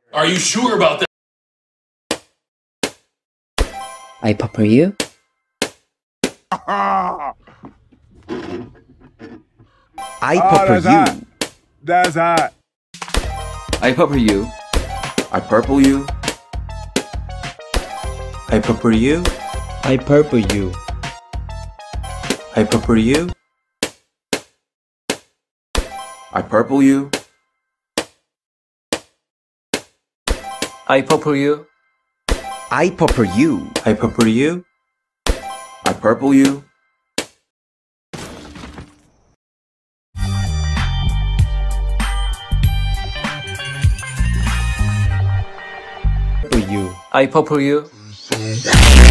Are you sure about that? I purple you. I purple that's you. hot. That's hot. I purple you. I purple you. I purple you. I purple you. I purple you. I purple you. I purple you. I purple you. I purple you. I purple you. Purple you. I purple you.